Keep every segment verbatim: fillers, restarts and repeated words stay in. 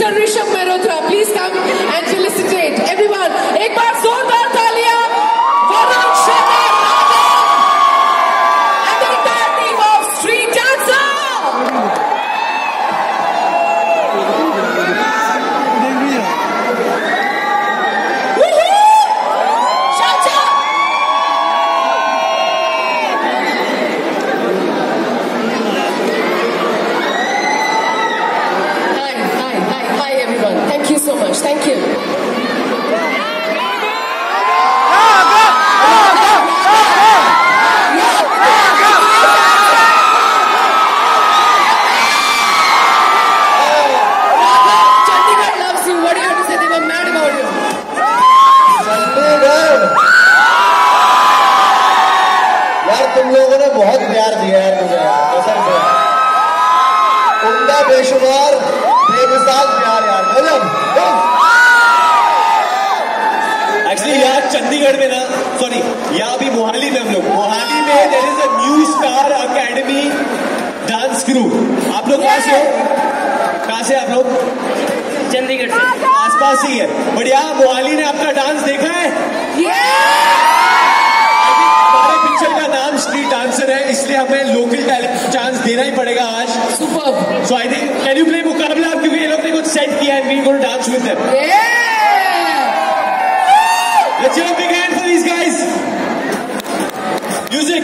Mister Rishabh Mehrotra, please come and felicitate everyone. एक बार जोरदार तालियां Varun, Shradhaa, Raghav and the entire team of Street Dancer. So much. Thank you. Chandigarh loves you. What do you have to say? They were mad about you. Chandigarh. यार तुम लोगों ने बहुत प्यार दिया है मुझे कसम से उम्दा बेशुमार बेमिसाल प्यार यार गजब एक्चुअली यार चंडीगढ़ में ना सॉरी यहाँ अभी मोहाली में हम लोग मोहाली में there is a new star academy dance crew आप लोग कहाँ से हो कहाँ से आप लोग चंडीगढ़ से आसपास ही है बट यहाँ मोहाली ने आपका डांस देखा है हमारे पिक्चर का नाम स्ट्रीट डांसर है इसलिए हमें लोकल टैलेंट चांस देना ही पड़ेगा आज super so I think can you play मुकाबला क्योंकि ये लोग ने कुछ सेट किया है we going to dance with them Let's give a big hand for these guys. Music.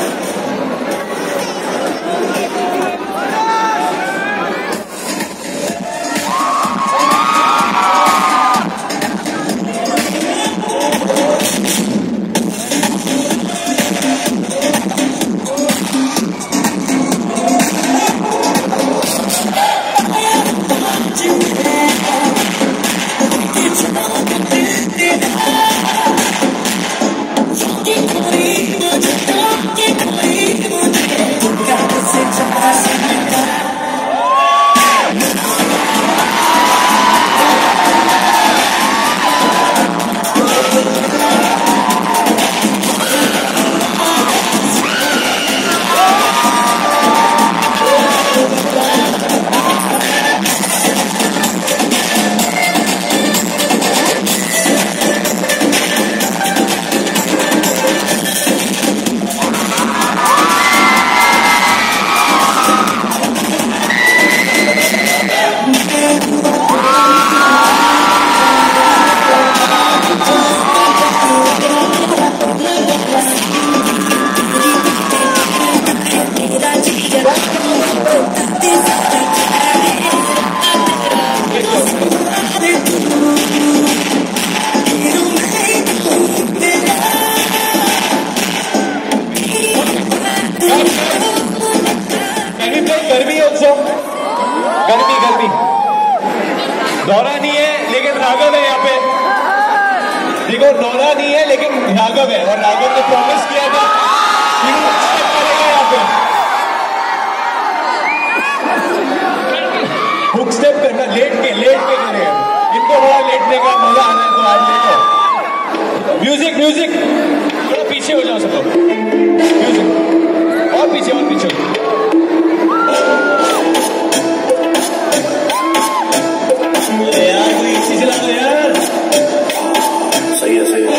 गर्मी गर्मी नौरा नहीं है लेकिन राघव है यहाँ पे देखो नौरा नहीं है लेकिन राघव है और राघव ने प्रॉमिस किया था कि वो स्टेप करेगा यहाँ पे हुक स्टेप करना लेट के लेट के करेगा इनको बड़ा लेटने का मजा आना है तो आज लेटो म्यूजिक म्यूजिक थोड़ा पीछे हो जाओ सब लोग म्यूजिक और पीछे और पीछे यार कोई चीज ला दो यार सही है सही है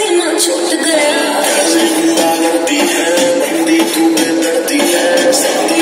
करती है बंदी तू में लड़ती है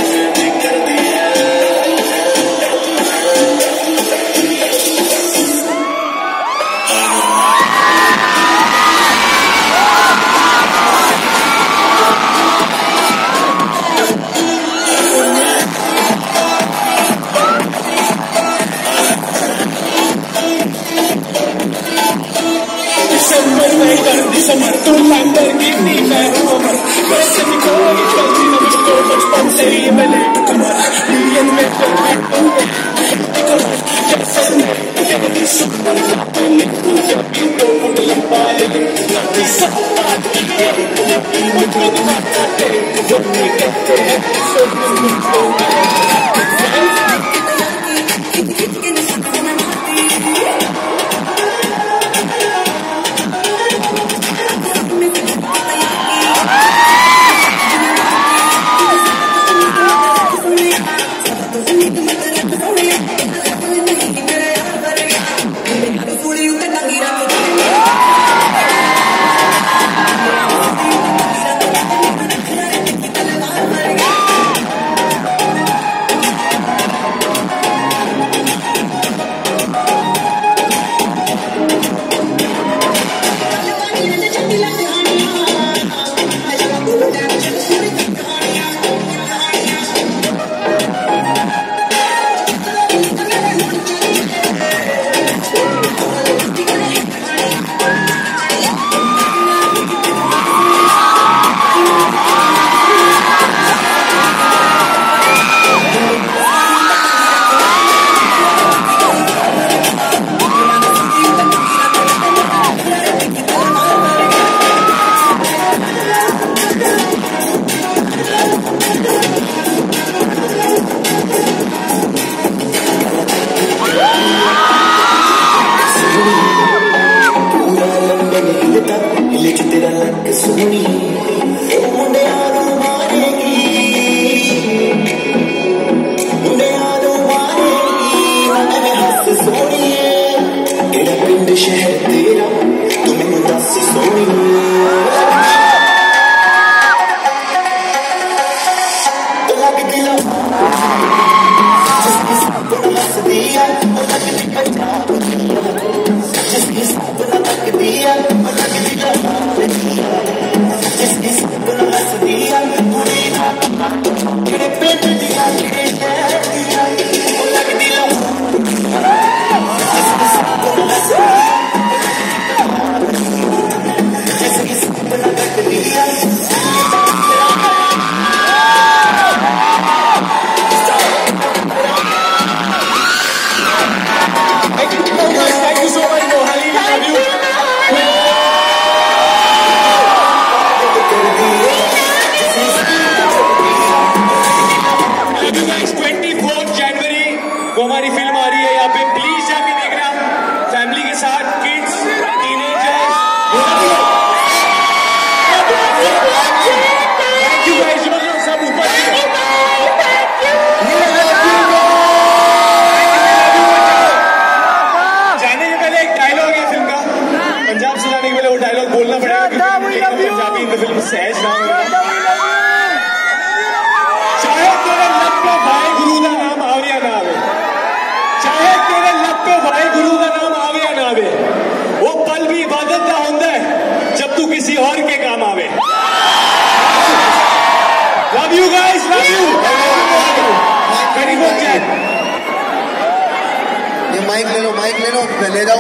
शहर तेरा तू मैनू दस सोनी तो लगदी लो जिसकी साथ हसदी है वो लगदी पंजाब जिसकी साथ लगदी है वो लगदी लो जिसकी साथ हसदी है कुड़ी ना तेरे पेट दिया तेरे शहर दिया वो लगदी लो जिसकी साथ हसदी जिसकी साथ लगदी है Thank you so much, thank you so much, Mohali. We love you. I love you guys. twenty-fourth January को हमारी फिल्म आ रही है यहाँ पे, प्लीज जाके देखना फैमिली के साथ, kids, teenagers. Thank you guys. जो लोग सब ऊपर पंजाब से जाने के पहले वो डायलॉग बोलना पड़ेगा क्योंकि पंजाबी इन द फिल्म सहज ना हो. चाहे तेरे लब पे भाई गुरु का नाम आवे या ना आवे, चाहे तेरे लब पे भाई गुरु का नाम आवे या ना आवे, वो पल भी इबादत का होता है जब तू किसी और के काम आवे. Love you guys, love you. Very good Jack. ये माइक ले लो, माइक ले लो, ले जाओ.